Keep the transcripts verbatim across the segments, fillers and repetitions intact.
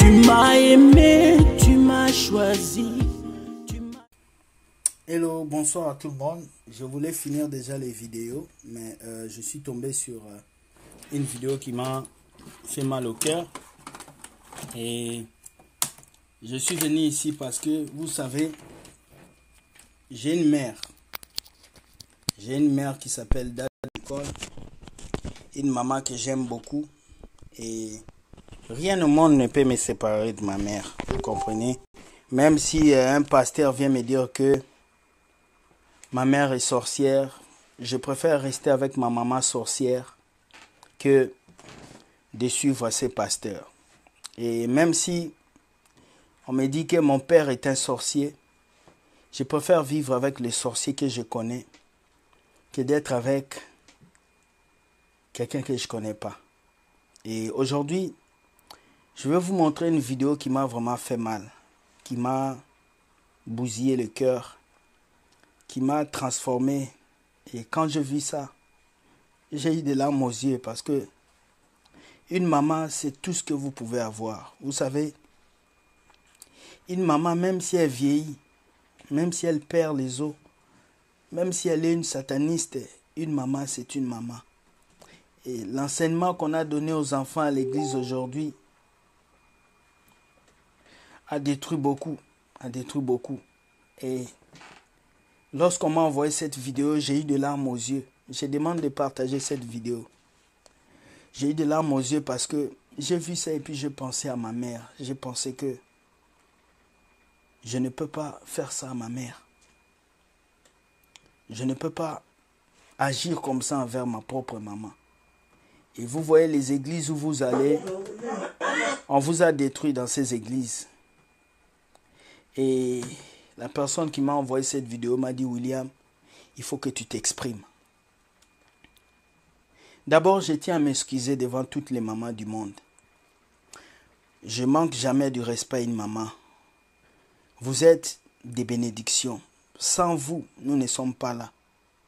Tu m'as aimé, tu m'as choisi. Tu m'as... Hello, bonsoir à tout le monde. Je voulais finir déjà les vidéos, mais euh, je suis tombé sur euh, une vidéo qui m'a fait mal au cœur. Et je suis venu ici parce que, vous savez, j'ai une mère. J'ai une mère qui s'appelle Dada Nicole. Une maman que j'aime beaucoup. Et rien au monde ne peut me séparer de ma mère. Vous comprenez? Même si euh, un pasteur vient me dire que ma mère est sorcière, je préfère rester avec ma maman sorcière que de suivre ces pasteurs. Et même si on me dit que mon père est un sorcier, je préfère vivre avec les sorciers que je connais que d'être avec quelqu'un que je ne connais pas. Et aujourd'hui, je vais vous montrer une vidéo qui m'a vraiment fait mal, qui m'a bousillé le cœur, qui m'a transformé. Et quand je vis ça, j'ai eu des larmes aux yeux parce que une maman, c'est tout ce que vous pouvez avoir. Vous savez, une maman, même si elle vieillit, même si elle perd les os, même si elle est une sataniste, une maman, c'est une maman. Et l'enseignement qu'on a donné aux enfants à l'église aujourd'hui a détruit beaucoup, a détruit beaucoup. Et lorsqu'on m'a envoyé cette vidéo, j'ai eu des larmes aux yeux. Je demande de partager cette vidéo. J'ai eu des larmes aux yeux parce que j'ai vu ça et puis je pensais à ma mère. J'ai pensé que je ne peux pas faire ça à ma mère. Je ne peux pas agir comme ça envers ma propre maman. Et vous voyez les églises où vous allez, on vous a détruit dans ces églises. Et la personne qui m'a envoyé cette vidéo m'a dit, William, il faut que tu t'exprimes. D'abord, je tiens à m'excuser devant toutes les mamans du monde. Je manque jamais de respect à une maman. Vous êtes des bénédictions. Sans vous, nous ne sommes pas là.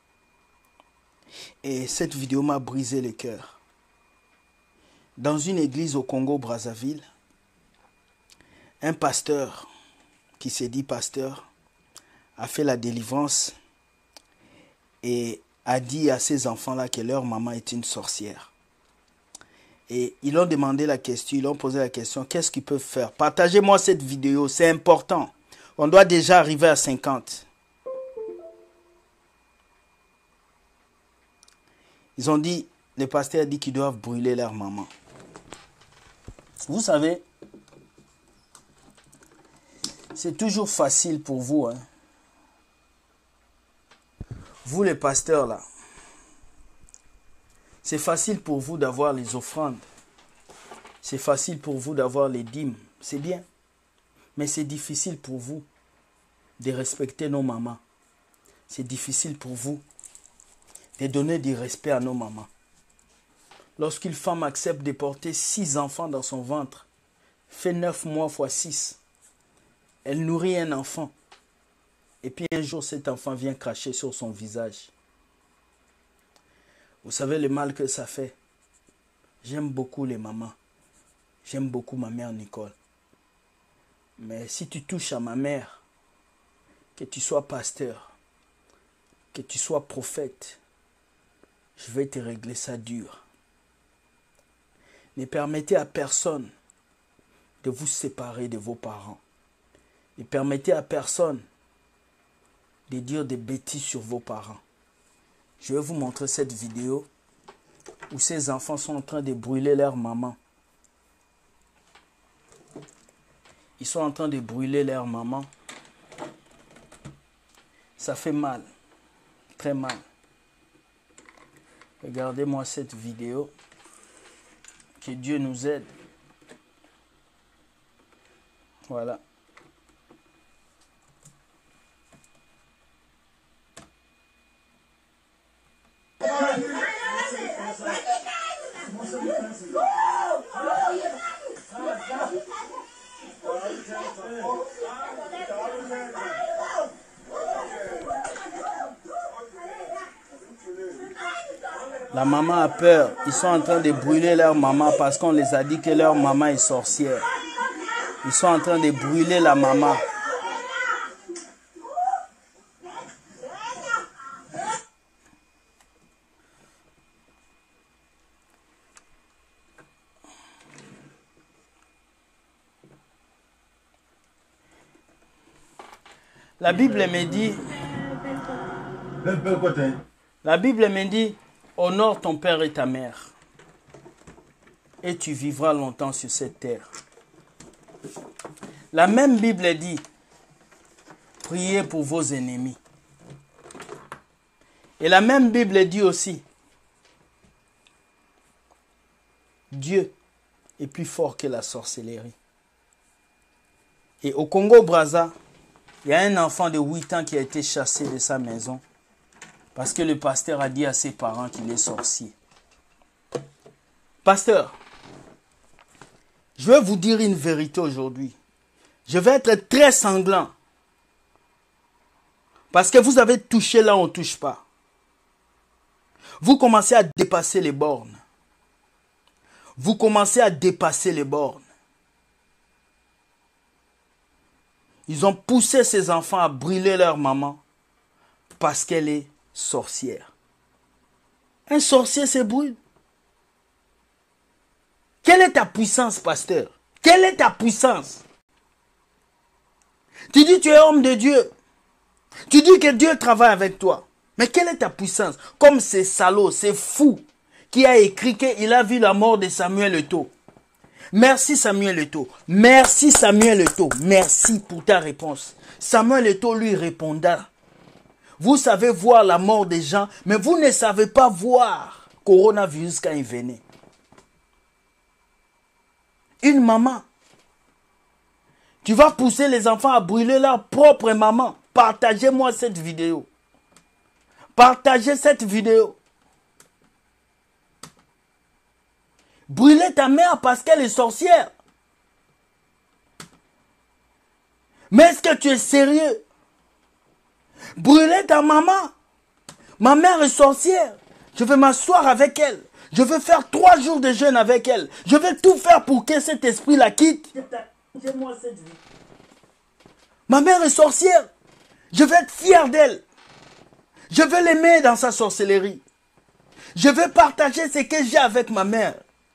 Et cette vidéo m'a brisé le cœur. Dans une église au Congo-Brazzaville, un pasteur qui s'est dit pasteur a fait la délivrance et a dit à ces enfants-là que leur maman est une sorcière. Et ils ont demandé la question, ils ont posé la question, qu'est-ce qu'ils peuvent faire? Partagez-moi cette vidéo, c'est important. On doit déjà arriver à cinquante. Ils ont dit, le pasteur a dit qu'ils doivent brûler leur maman. Vous savez, c'est toujours facile pour vous. Hein. Vous les pasteurs là, c'est facile pour vous d'avoir les offrandes. C'est facile pour vous d'avoir les dîmes. C'est bien. Mais c'est difficile pour vous de respecter nos mamans. C'est difficile pour vous de donner du respect à nos mamans. Lorsqu'une femme accepte de porter six enfants dans son ventre, fait neuf mois fois six, elle nourrit un enfant. Et puis un jour, cet enfant vient cracher sur son visage. Vous savez le mal que ça fait. J'aime beaucoup les mamans. J'aime beaucoup ma mère Nicole. Mais si tu touches à ma mère, que tu sois pasteur, que tu sois prophète, je vais te régler ça dur. Ne permettez à personne de vous séparer de vos parents. Ne permettez à personne de dire des bêtises sur vos parents. Je vais vous montrer cette vidéo où ces enfants sont en train de brûler leur maman. Ils sont en train de brûler leur maman. Ça fait mal, très mal. Regardez-moi cette vidéo. Que Dieu nous aide. Voilà. La maman a peur. Ils sont en train de brûler leur maman parce qu'on les a dit que leur maman est sorcière. Ils sont en train de brûler la maman. La Bible me dit, la Bible me dit, honore ton père et ta mère, et tu vivras longtemps sur cette terre. La même Bible dit, priez pour vos ennemis. Et la même Bible dit aussi, Dieu est plus fort que la sorcellerie. Et au Congo-Brazza, il y a un enfant de huit ans qui a été chassé de sa maison parce que le pasteur a dit à ses parents qu'il est sorcier. Pasteur, je vais vous dire une vérité aujourd'hui. Je vais être très sanglant. Parce que vous avez touché là où on ne touche pas. Vous commencez à dépasser les bornes. Vous commencez à dépasser les bornes. Ils ont poussé ces enfants à brûler leur maman parce qu'elle est sorcière. Un sorcier se brûle. Quelle est ta puissance, pasteur? Quelle est ta puissance? Tu dis que tu es homme de Dieu. Tu dis que Dieu travaille avec toi. Mais quelle est ta puissance? Comme ces salauds, ces fous qui a écrit qu'il a vu la mort de Samuel Eto'o. Merci Samuel Eto'o. Merci Samuel Eto'o. Merci pour ta réponse. Samuel Eto'o lui répondra. Vous savez voir la mort des gens, mais vous ne savez pas voir coronavirus quand il venait. Une maman. Tu vas pousser les enfants à brûler leur propre maman. Partagez-moi cette vidéo. Partagez cette vidéo. Brûler ta mère parce qu'elle est sorcière. Mais est-ce que tu es sérieux? Brûler ta maman. Ma mère est sorcière. Je vais m'asseoir avec elle. Je vais faire trois jours de jeûne avec elle. Je vais tout faire pour que cet esprit la quitte. Partagez-moi cette vie. Ma mère est sorcière. Je vais être fier d'elle. Je vais l'aimer dans sa sorcellerie. Je vais partager ce que j'ai avec ma mère.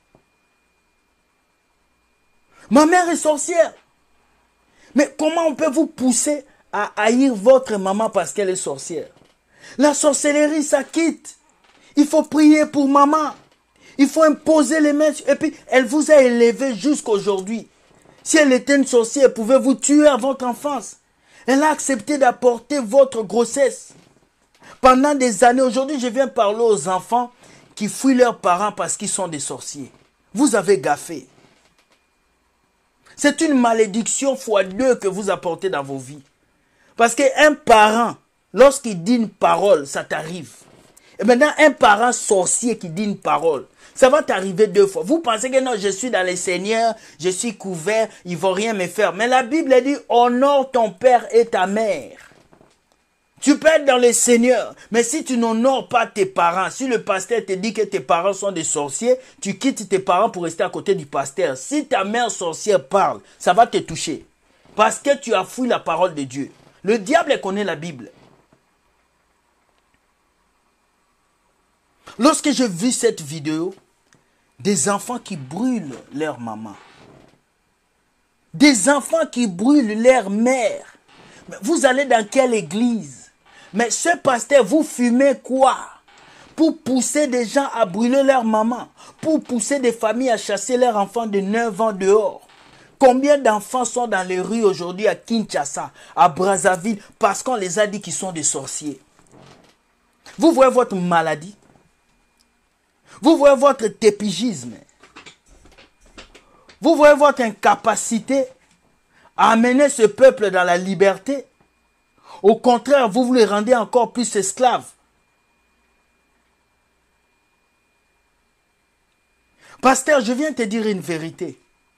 Ma mère est sorcière. Mais comment on peut vous pousser à haïr votre maman parce qu'elle est sorcière? La sorcellerie, ça quitte. Il faut prier pour maman. Il faut imposer les mains. Et puis, elle vous a élevé jusqu'à aujourd'hui. Si elle était une sorcière, elle pouvait vous tuer à votre enfance. Elle a accepté d'apporter votre grossesse. Pendant des années, aujourd'hui, je viens parler aux enfants qui fuient leurs parents parce qu'ils sont des sorciers. Vous avez gaffé. C'est une malédiction fois deux que vous apportez dans vos vies. Parce qu'un parent, lorsqu'il dit une parole, ça t'arrive. Et maintenant, un parent sorcier qui dit une parole, ça va t'arriver deux fois. Vous pensez que non, je suis dans le Seigneur, je suis couvert, il ne vont rien me faire. Mais la Bible dit, honore ton père et ta mère. Tu peux être dans le Seigneur, mais si tu n'honores pas tes parents, si le pasteur te dit que tes parents sont des sorciers, tu quittes tes parents pour rester à côté du pasteur. Si ta mère sorcière parle, ça va te toucher. Parce que tu as fouillé la parole de Dieu. Le diable connaît la Bible. Lorsque je vis cette vidéo, des enfants qui brûlent leur maman. Des enfants qui brûlent leur mère. Mais vous allez dans quelle église? Mais ce pasteur, vous fumez quoi? Pour pousser des gens à brûler leur maman. Pour pousser des familles à chasser leurs enfants de neuf ans dehors. Combien d'enfants sont dans les rues aujourd'hui à Kinshasa, à Brazzaville, parce qu'on les a dit qu'ils sont des sorciers? Vous voyez votre maladie? Vous voyez votre tépigisme? Vous voyez votre incapacité à amener ce peuple dans la liberté? Au contraire, vous vous les rendez encore plus esclaves. Pasteur, je viens te dire une vérité.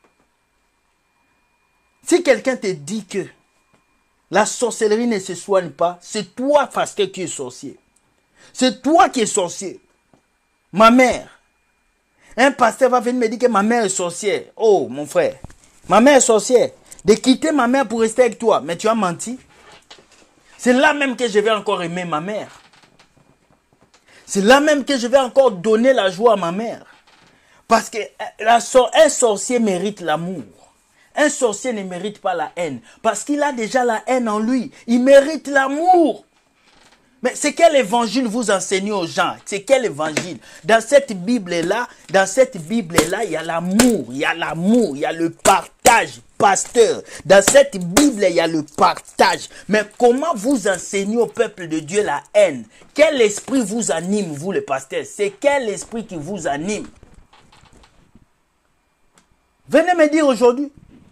Si quelqu'un te dit que la sorcellerie ne se soigne pas, c'est toi, pasteur, qui es sorcier. C'est toi qui es sorcier. Ma mère. Un pasteur va venir me dire que ma mère est sorcière. Oh, mon frère. Ma mère est sorcière. De quitter ma mère pour rester avec toi. Mais tu as menti. C'est là même que je vais encore aimer ma mère. C'est là même que je vais encore donner la joie à ma mère. Parce que la, un sorcier mérite l'amour. Un sorcier ne mérite pas la haine. Parce qu'il a déjà la haine en lui. Il mérite l'amour. Mais c'est quel évangile vous enseignez aux gens? C'est quel évangile? Dans cette Bible-là, dans cette Bible-là, il y a l'amour, il y a l'amour, il y a le partage, pasteur. Dans cette Bible, il y a le partage. Mais comment vous enseignez au peuple de Dieu la haine? Quel esprit vous anime, vous les pasteurs? C'est quel esprit qui vous anime? Venez me dire aujourd'hui.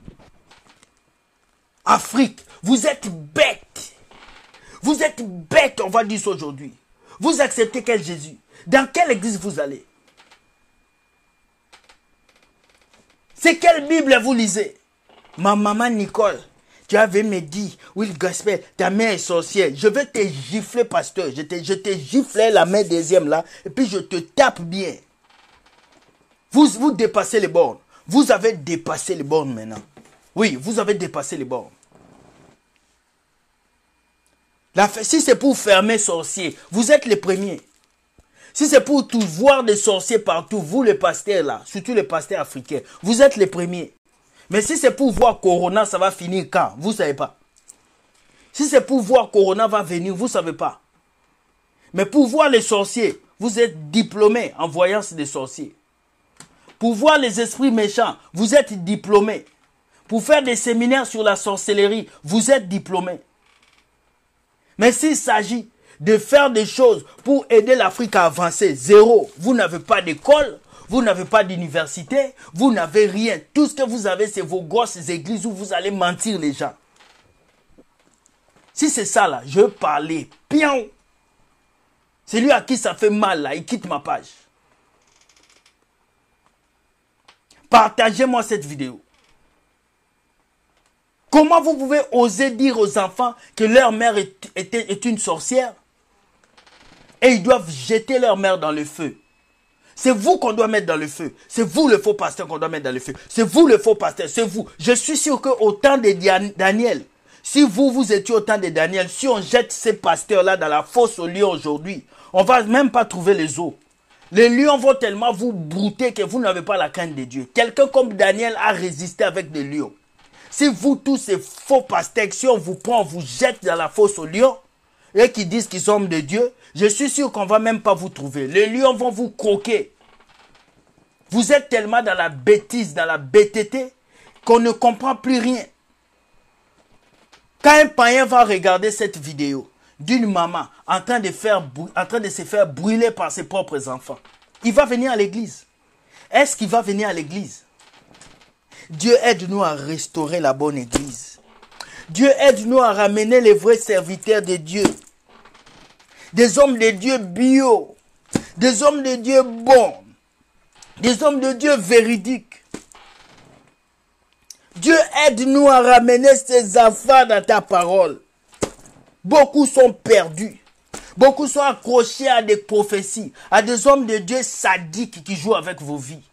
Afrique, vous êtes bêtes. Vous êtes bêtes, on va dire ça aujourd'hui. Vous acceptez quel Jésus? Dans quelle église vous allez? C'est quelle Bible vous lisez? Ma maman Nicole, tu avais me dit, Will Gospel, ta mère est sorcière. Je vais te gifler, pasteur. Je te, je te gifler la main deuxième là, et puis je te tape bien. Vous, vous dépassez les bornes. Vous avez dépassé les bornes maintenant. Oui, vous avez dépassé les bornes. La, si c'est pour fermer sorciers, vous êtes les premiers. Si c'est pour tout voir des sorciers partout, vous les pasteurs là, surtout les pasteurs africains, vous êtes les premiers. Mais si c'est pour voir Corona, ça va finir quand? Vous ne savez pas. Si c'est pour voir Corona va venir, vous ne savez pas. Mais pour voir les sorciers, vous êtes diplômés en voyance des sorciers. Pour voir les esprits méchants, vous êtes diplômés. Pour faire des séminaires sur la sorcellerie, vous êtes diplômés. Mais s'il s'agit de faire des choses pour aider l'Afrique à avancer, zéro. Vous n'avez pas d'école, vous n'avez pas d'université, vous n'avez rien. Tout ce que vous avez, c'est vos grosses églises où vous allez mentir les gens. Si c'est ça là, je veux parler. Pion. C'est lui à qui ça fait mal là, il quitte ma page. Partagez-moi cette vidéo. Comment vous pouvez oser dire aux enfants que leur mère est, est, est une sorcière et ils doivent jeter leur mère dans le feu? C'est vous qu'on doit mettre dans le feu. C'est vous le faux pasteur qu'on doit mettre dans le feu. C'est vous le faux pasteur. C'est vous. Je suis sûr qu'au temps de Daniel, si vous, vous étiez au temps de Daniel, si on jette ces pasteurs-là dans la fosse aux lions aujourd'hui, on ne va même pas trouver les os. Les lions vont tellement vous brouter que vous n'avez pas la crainte de Dieu. Quelqu'un comme Daniel a résisté avec des lions. Si vous, tous ces faux pasteurs, si on vous prend, on vous jette dans la fosse aux lions, et qui disent qu'ils sont hommes de Dieu, je suis sûr qu'on ne va même pas vous trouver. Les lions vont vous croquer. Vous êtes tellement dans la bêtise, dans la bêteté, qu'on ne comprend plus rien. Quand un païen va regarder cette vidéo d'une maman en train de, faire, en train de se faire brûler par ses propres enfants, il va venir à l'église. Est-ce qu'il va venir à l'église? Dieu aide-nous à restaurer la bonne église. Dieu aide-nous à ramener les vrais serviteurs de Dieu. Des hommes de Dieu bio. Des hommes de Dieu bons. Des hommes de Dieu véridiques. Dieu aide-nous à ramener ces enfants dans ta parole. Beaucoup sont perdus. Beaucoup sont accrochés à des prophéties, à des hommes de Dieu sadiques qui jouent avec vos vies.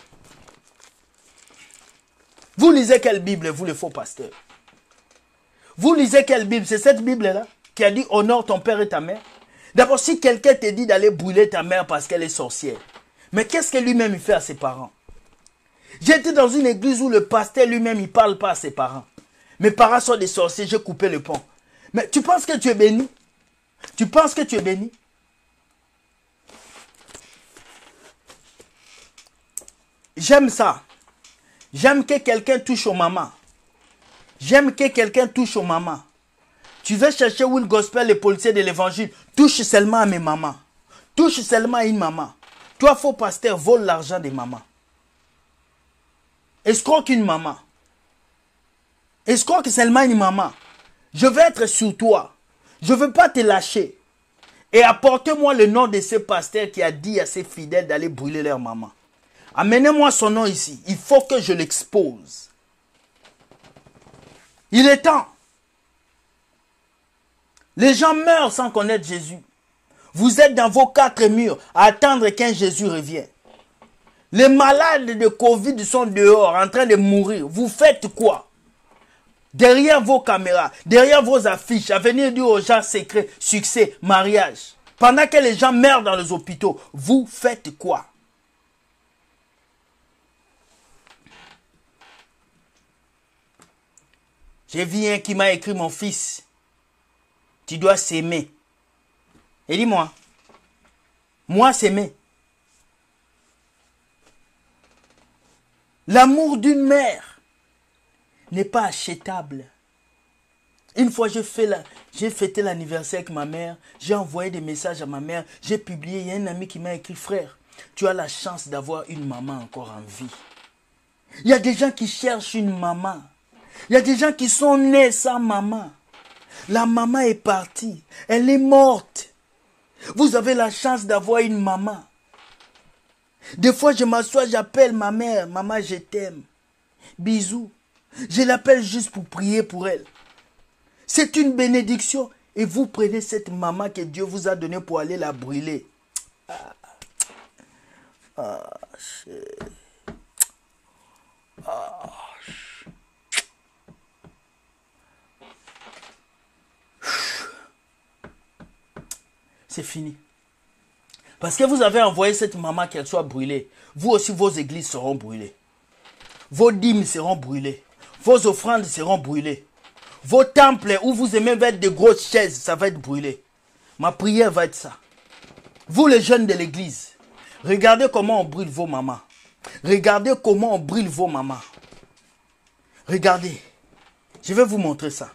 Vous lisez quelle Bible, vous les faux pasteurs? Vous lisez quelle Bible? C'est cette Bible-là qui a dit honore ton père et ta mère. D'abord, si quelqu'un te dit d'aller brûler ta mère parce qu'elle est sorcière, mais qu'est-ce que lui-même il fait à ses parents? J'étais dans une église où le pasteur lui-même il parle pas à ses parents. Mes parents sont des sorciers, j'ai coupé le pont. Mais tu penses que tu es béni? Tu penses que tu es béni? J'aime ça. J'aime que quelqu'un touche aux mamans. J'aime que quelqu'un touche aux mamans. Tu veux chercher Will Gospel, les policiers de l'évangile, touche seulement à mes mamans. Touche seulement à une maman. Toi, faux pasteur, vole l'argent des mamans. Escroque une maman. Escroque seulement une maman. Je veux être sur toi. Je ne veux pas te lâcher. Et apportez-moi le nom de ce pasteur qui a dit à ses fidèles d'aller brûler leur maman. Amenez-moi son nom ici. Il faut que je l'expose. Il est temps. Les gens meurent sans connaître Jésus. Vous êtes dans vos quatre murs à attendre qu'un Jésus revienne. Les malades de Covid sont dehors en train de mourir. Vous faites quoi? derrière vos caméras, derrière vos affiches, à venir dire aux gens secrets, succès, mariage. Pendant que les gens meurent dans les hôpitaux, vous faites quoi? J'ai vu un qui m'a écrit, mon fils, tu dois s'aimer. Et dis-moi, moi s'aimer. L'amour d'une mère n'est pas achetable. Une fois, j'ai fait la, j'ai fêté l'anniversaire avec ma mère, j'ai envoyé des messages à ma mère, j'ai publié, il y a un ami qui m'a écrit, frère, tu as la chance d'avoir une maman encore en vie. Il y a des gens qui cherchent une maman. Il y a des gens qui sont nés sans maman. La maman est partie, elle est morte. Vous avez la chance d'avoir une maman. Des fois, je m'assois, j'appelle ma mère, maman, je t'aime. Bisous. Je l'appelle juste pour prier pour elle. C'est une bénédiction. Et vous prenez cette maman que Dieu vous a donnée pour aller la brûler. Ah, ah, ah. C'est fini. Parce que vous avez envoyé cette maman qu'elle soit brûlée. Vous aussi, vos églises seront brûlées. Vos dîmes seront brûlées. Vos offrandes seront brûlées. Vos temples où vous aimez mettre de grosses chaises, ça va être brûlé. Ma prière va être ça. Vous les jeunes de l'église, regardez comment on brûle vos mamans. Regardez comment on brûle vos mamans. Regardez. Je vais vous montrer ça.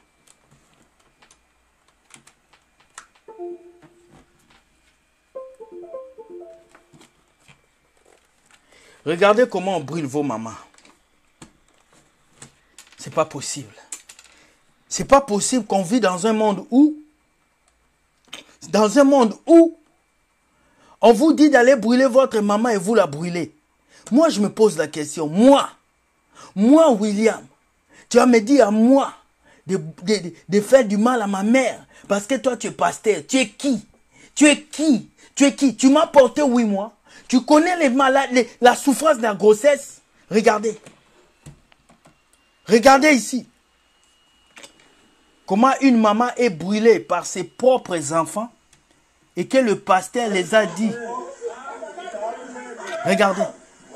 Regardez comment on brûle vos mamans. C'est pas possible. C'est pas possible qu'on vit dans un monde où, dans un monde où, on vous dit d'aller brûler votre maman et vous la brûlez. Moi, je me pose la question. Moi, moi, William, tu vas me dire à moi de, de, de faire du mal à ma mère parce que toi, tu es pasteur. Tu es qui? Tu es qui? Tu es qui? Tu m'as porté huit mois. Tu connais les malades, les, la souffrance de la grossesse? Regardez. Regardez ici. Comment une maman est brûlée par ses propres enfants et que le pasteur les a dit. Regardez.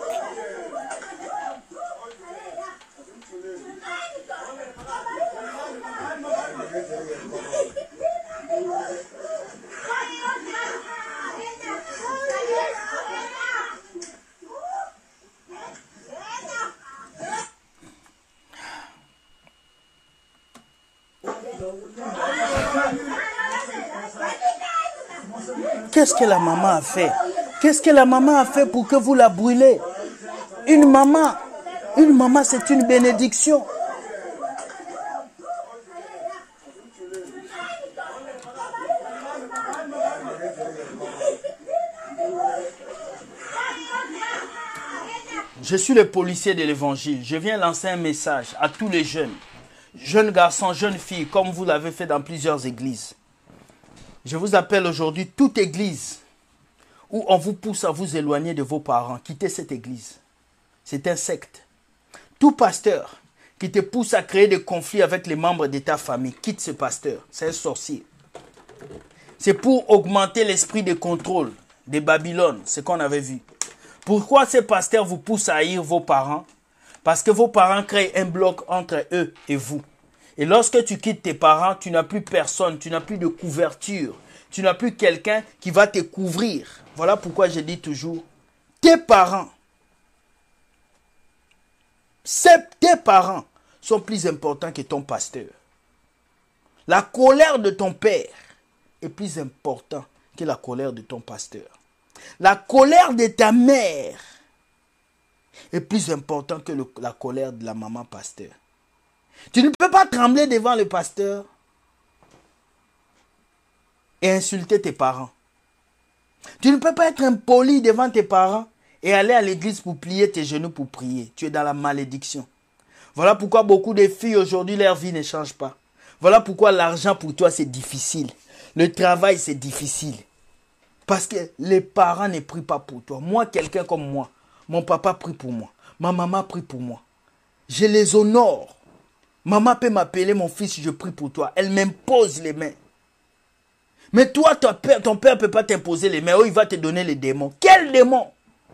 Qu'est-ce que la maman a fait? Qu'est-ce que la maman a fait pour que vous la brûlez? Une maman, une maman, c'est une bénédiction. Je suis le policier de l'évangile. Je viens lancer un message à tous les jeunes. Jeunes garçons, jeunes filles, comme vous l'avez fait dans plusieurs églises. Je vous appelle aujourd'hui toute église où on vous pousse à vous éloigner de vos parents. Quittez cette église. C'est un secte. Tout pasteur qui te pousse à créer des conflits avec les membres de ta famille, quitte ce pasteur. C'est un sorcier. C'est pour augmenter l'esprit de contrôle de Babylone, ce qu'on avait vu. Pourquoi ces pasteurs vous poussent à haïr vos parents? Parce que vos parents créent un bloc entre eux et vous. Et lorsque tu quittes tes parents, tu n'as plus personne, tu n'as plus de couverture. Tu n'as plus quelqu'un qui va te couvrir. Voilà pourquoi je dis toujours, tes parents, tes parents sont plus importants que ton pasteur. La colère de ton père est plus importante que la colère de ton pasteur. La colère de ta mère est plus importante que le, la colère de la maman pasteur. Tu ne peux pas trembler devant le pasteur et insulter tes parents. Tu ne peux pas être impoli devant tes parents et aller à l'église pour plier tes genoux pour prier. Tu es dans la malédiction. Voilà pourquoi beaucoup de filles aujourd'hui, leur vie ne change pas. Voilà pourquoi l'argent pour toi c'est difficile. Le travail c'est difficile. Parce que les parents ne prient pas pour toi. Moi, quelqu'un comme moi, mon papa prie pour moi. Ma maman prie pour moi. Je les honore. Maman peut m'appeler, mon fils, je prie pour toi. Elle m'impose les mains. Mais toi, ton père ton père ne peut pas t'imposer les mains. Oh, il va te donner les démons. Quel démon?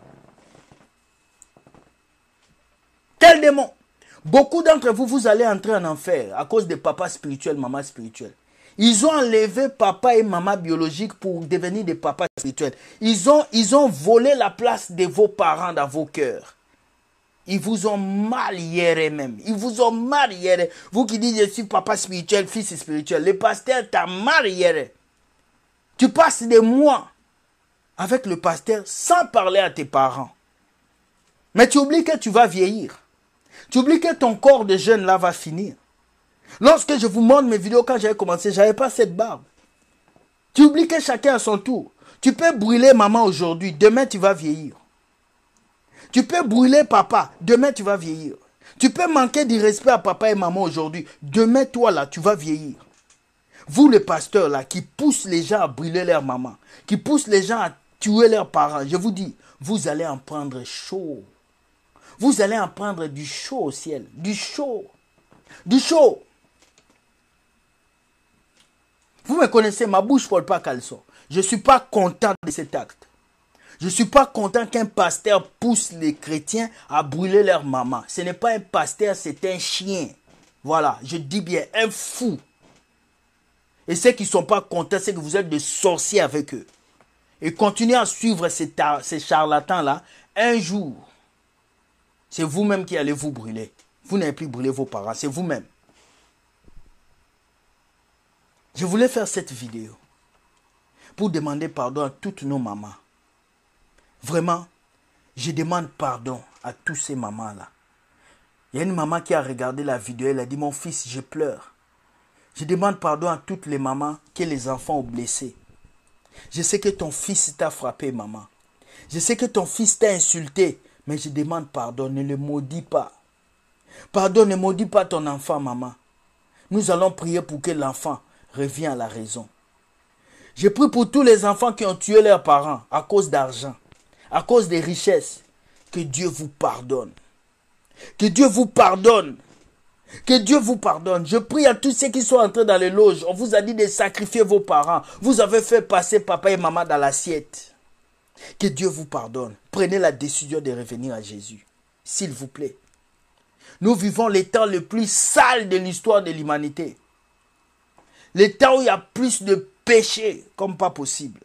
Quel démon? Beaucoup d'entre vous, vous allez entrer en enfer à cause de papa spirituel, maman spirituelle. Ils ont enlevé papa et maman biologiques pour devenir des papas spirituels. Ils ont, ils ont volé la place de vos parents dans vos cœurs. Ils vous ont mal hier même. Ils vous ont mal hier. Vous qui dites je suis papa spirituel, fils spirituel. Le pasteur t'a mal hier. Tu passes des mois avec le pasteur sans parler à tes parents. Mais tu oublies que tu vas vieillir. Tu oublies que ton corps de jeune là va finir. Lorsque je vous montre mes vidéos quand j'avais commencé, je n'avais pas cette barbe. Tu oublies que chacun a son tour. Tu peux brûler maman aujourd'hui, demain tu vas vieillir. Tu peux brûler papa, demain tu vas vieillir. Tu peux manquer du respect à papa et maman aujourd'hui, demain toi là tu vas vieillir. Vous les pasteurs là qui poussent les gens à brûler leur maman, qui poussent les gens à tuer leurs parents, je vous dis, vous allez en prendre chaud. Vous allez en prendre du chaud au ciel, du chaud, du chaud. Vous me connaissez, ma bouche ne parle pas caleçon. Je ne suis pas content de cet acte. Je ne suis pas content qu'un pasteur pousse les chrétiens à brûler leur maman. Ce n'est pas un pasteur, c'est un chien. Voilà, je dis bien, un fou. Et ceux qui ne sont pas contents, c'est que vous êtes des sorciers avec eux. Et continuez à suivre ces, ces charlatans-là. Un jour, c'est vous-même qui allez vous brûler. Vous n'allez plus brûler vos parents, c'est vous-même. Je voulais faire cette vidéo pour demander pardon à toutes nos mamans. Vraiment, je demande pardon à tous ces mamans-là. Il y a une maman qui a regardé la vidéo, elle a dit, mon fils, je pleure. Je demande pardon à toutes les mamans que les enfants ont blessées. Je sais que ton fils t'a frappé, maman. Je sais que ton fils t'a insulté, mais je demande pardon, ne le maudis pas. Pardon, ne maudis pas ton enfant, maman. Nous allons prier pour que l'enfant revienne à la raison. Je prie pour tous les enfants qui ont tué leurs parents à cause d'argent, à cause des richesses. Que Dieu vous pardonne. Que Dieu vous pardonne. Que Dieu vous pardonne. Je prie à tous ceux qui sont entrés dans les loges. On vous a dit de sacrifier vos parents. Vous avez fait passer papa et maman dans l'assiette. Que Dieu vous pardonne. Prenez la décision de revenir à Jésus. S'il vous plaît. Nous vivons les temps les plus sales de l'histoire de l'humanité. Les temps où il y a plus de péché comme pas possible.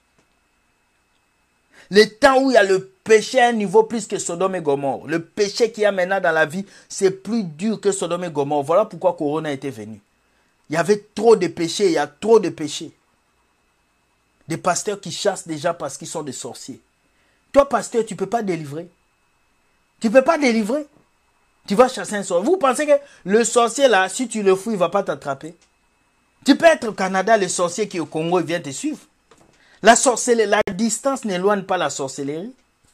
Les temps où il y a le péché à un niveau plus que Sodome et Gomorrhe. Le péché qu'il y a maintenant dans la vie, c'est plus dur que Sodome et Gomorrhe. Voilà pourquoi Corona était venu. Il y avait trop de péchés, il y a trop de péchés. Des pasteurs qui chassent déjà parce qu'ils sont des sorciers. Toi, pasteur, tu ne peux pas délivrer. Tu ne peux pas délivrer. Tu vas chasser un sorcier. Vous pensez que le sorcier là, si tu le fous, il ne va pas t'attraper? Tu peux être au Canada, le sorcier qui est au Congo, il vient te suivre. La sorcellerie, la distance n'éloigne pas la sorcellerie.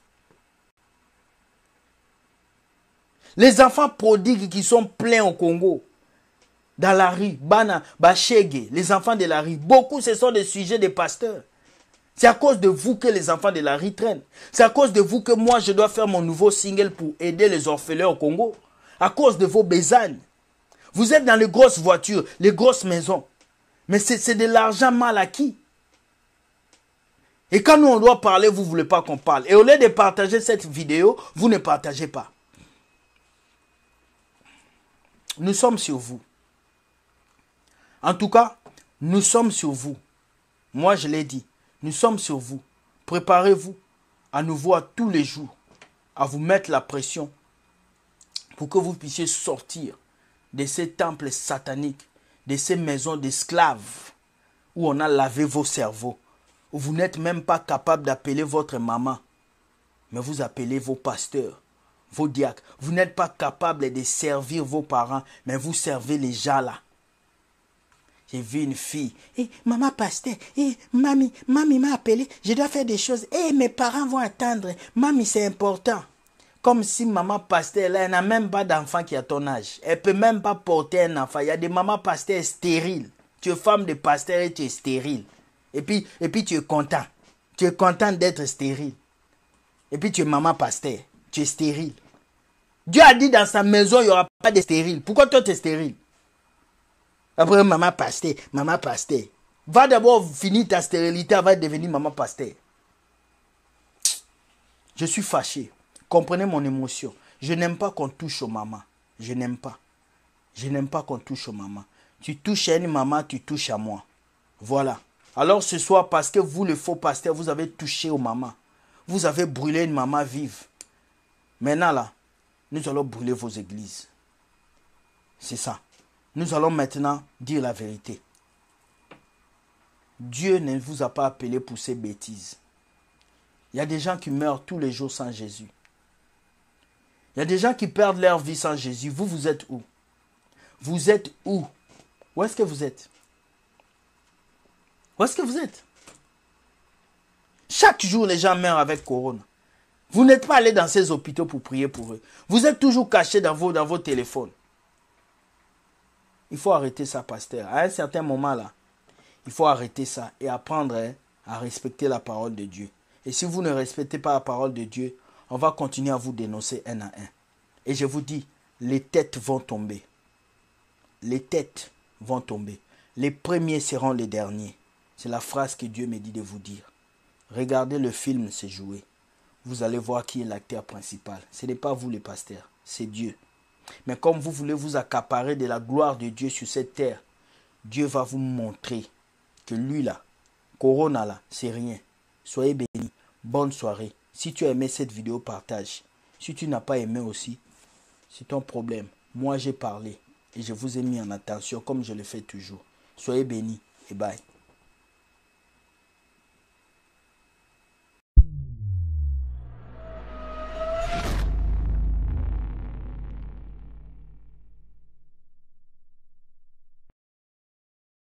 Les enfants prodigues qui sont pleins au Congo, dans la rue, Bana, Bachege, les enfants de la rue, beaucoup ce sont des sujets des pasteurs. C'est à cause de vous que les enfants de la rue traînent. C'est à cause de vous que moi je dois faire mon nouveau single pour aider les orphelins au Congo. À cause de vos besagnes. Vous êtes dans les grosses voitures, les grosses maisons. Mais c'est de l'argent mal acquis. Et quand nous on doit parler, vous ne voulez pas qu'on parle. Et au lieu de partager cette vidéo, vous ne partagez pas. Nous sommes sur vous. En tout cas, nous sommes sur vous. Moi, je l'ai dit. Nous sommes sur vous. Préparez-vous à nous voir tous les jours, à vous mettre la pression pour que vous puissiez sortir de ces temples sataniques, de ces maisons d'esclaves où on a lavé vos cerveaux, où vous n'êtes même pas capable d'appeler votre maman, mais vous appelez vos pasteurs, vos diacres. Vous n'êtes pas capable de servir vos parents, mais vous servez les gens là. J'ai vu une fille. Eh, maman pasteur, eh, mamie, mamie m'a appelé, je dois faire des choses. Eh, mes parents vont attendre. Mamie, c'est important. Comme si maman pasteur, là, elle n'a même pas d'enfant qui a ton âge. Elle ne peut même pas porter un enfant. Il y a des mamans pasteur stériles. Tu es femme de pasteur et tu es stérile. Et puis, et puis tu es content. Tu es content d'être stérile. Et puis tu es maman pasteur. Tu es stérile. Dieu a dit dans sa maison, il n'y aura pas de stérile. Pourquoi toi, tu es stérile? Après, maman pasteur, maman pasteur. Va d'abord finir ta stérilité avant de devenir maman pasteur. Je suis fâché. Comprenez mon émotion. Je n'aime pas qu'on touche aux mamans. Je n'aime pas. Je n'aime pas qu'on touche aux mamans. Tu touches à une maman, tu touches à moi. Voilà. Alors ce soir, parce que vous, le faux pasteur, vous avez touché aux mamans. Vous avez brûlé une maman vive. Maintenant là, nous allons brûler vos églises. C'est ça. Nous allons maintenant dire la vérité. Dieu ne vous a pas appelé pour ces bêtises. Il y a des gens qui meurent tous les jours sans Jésus. Il y a des gens qui perdent leur vie sans Jésus. Vous, vous êtes où? Vous êtes où? Où est-ce que vous êtes? Où est-ce que vous êtes? Chaque jour, les gens meurent avec Corona. Vous n'êtes pas allé dans ces hôpitaux pour prier pour eux. Vous êtes toujours cachés dans vos, dans vos téléphones. Il faut arrêter ça, pasteur. À un certain moment, là, il faut arrêter ça et apprendre hein, à respecter la parole de Dieu. Et si vous ne respectez pas la parole de Dieu, on va continuer à vous dénoncer un à un. Et je vous dis, les têtes vont tomber. Les têtes vont tomber. Les premiers seront les derniers. C'est la phrase que Dieu me dit de vous dire. Regardez le film se jouer. Vous allez voir qui est l'acteur principal. Ce n'est pas vous les pasteurs, c'est Dieu. Mais comme vous voulez vous accaparer de la gloire de Dieu sur cette terre, Dieu va vous montrer que lui là, Corona là, c'est rien. Soyez bénis. Bonne soirée. Si tu as aimé cette vidéo, partage. Si tu n'as pas aimé aussi, c'est ton problème. Moi j'ai parlé et je vous ai mis en attention comme je le fais toujours. Soyez bénis et bye.